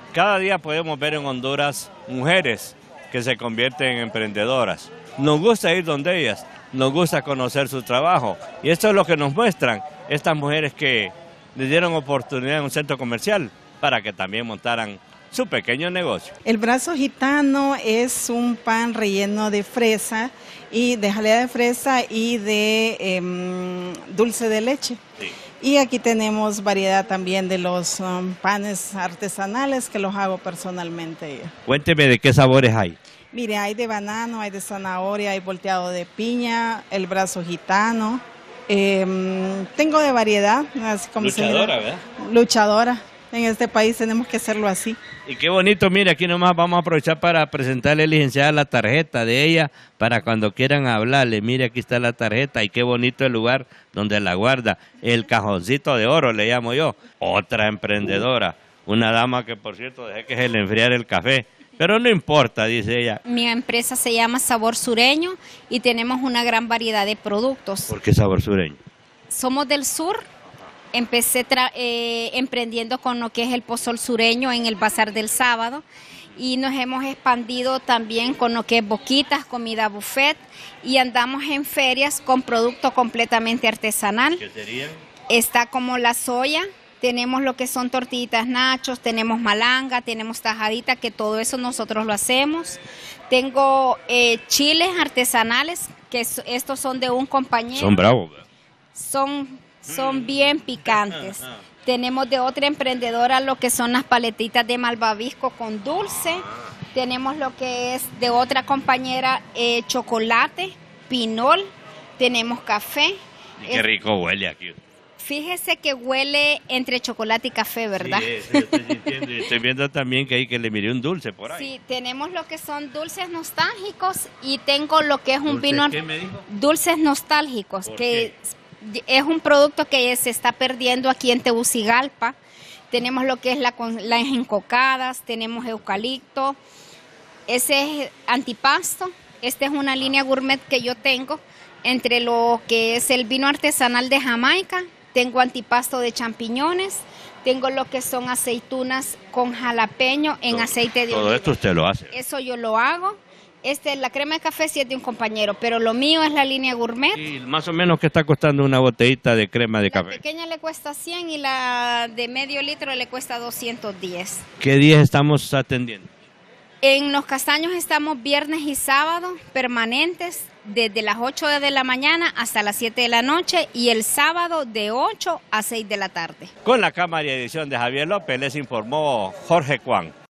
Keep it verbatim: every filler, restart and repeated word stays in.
Cada día podemos ver en Honduras mujeres que se convierten en emprendedoras. Nos gusta ir donde ellas, nos gusta conocer su trabajo. Y esto es lo que nos muestran estas mujeres que les dieron oportunidad en un centro comercial para que también montaran su pequeño negocio. El brazo gitano es un pan relleno de fresa y de jalea de fresa y de eh, dulce de leche. Sí. Y aquí tenemos variedad también de los um, panes artesanales que los hago personalmente. Cuénteme de qué sabores hay. Mire, hay de banano, hay de zanahoria, hay volteado de piña, el brazo gitano. Eh, tengo de variedad. Así como luchadora, ¿verdad? Luchadora. En este país tenemos que hacerlo así. Y qué bonito, mire, aquí nomás vamos a aprovechar para presentarle, licenciada, la tarjeta de ella para cuando quieran hablarle. Mire, aquí está la tarjeta y qué bonito el lugar donde la guarda. El cajoncito de oro, le llamo yo. Otra emprendedora, una dama que, por cierto, dejé que se le enfriara el café. Pero no importa, dice ella. Mi empresa se llama Sabor Sureño y tenemos una gran variedad de productos. ¿Por qué Sabor Sureño? Somos del sur. Empecé eh, emprendiendo con lo que es el pozol sureño en el Bazar del Sábado y nos hemos expandido también con lo que es boquitas, comida buffet y andamos en ferias con producto completamente artesanal. ¿Qué serían? Está como la soya, tenemos lo que son tortillitas nachos, tenemos malanga, tenemos tajadita, que todo eso nosotros lo hacemos. Tengo eh, chiles artesanales, que estos son de un compañero. Son bravos. Son... Son bien picantes. Tenemos de otra emprendedora lo que son las paletitas de malvavisco con dulce. Tenemos lo que es de otra compañera eh, chocolate, pinol. Tenemos café. Y qué rico huele aquí. Fíjese que huele entre chocolate y café, ¿verdad? Sí, eso estoy sintiendo. Y estoy viendo también que hay que le miré un dulce por ahí. Sí, tenemos lo que son dulces nostálgicos y tengo lo que es un vino... ¿Qué me dijo? Dulces nostálgicos, que... ¿Qué? Es un producto que se está perdiendo aquí en Tegucigalpa. Tenemos lo que es la, las encocadas, tenemos eucalipto, ese es antipasto. Esta es una línea gourmet que yo tengo entre lo que es el vino artesanal de Jamaica, tengo antipasto de champiñones, tengo lo que son aceitunas con jalapeño en todo, aceite de oliva. Todo esto usted lo hace. Eso yo lo hago. Este, la crema de café sí es de un compañero, pero lo mío es la línea gourmet. ¿Y más o menos qué está costando una botellita de crema de la café? La pequeña le cuesta cien y la de medio litro le cuesta doscientos diez. ¿Qué días estamos atendiendo? En Los Castaños estamos viernes y sábado permanentes, desde las ocho de la mañana hasta las siete de la noche y el sábado de ocho a seis de la tarde. Con la cámara y edición de Javier López les informó Jorge Cuán.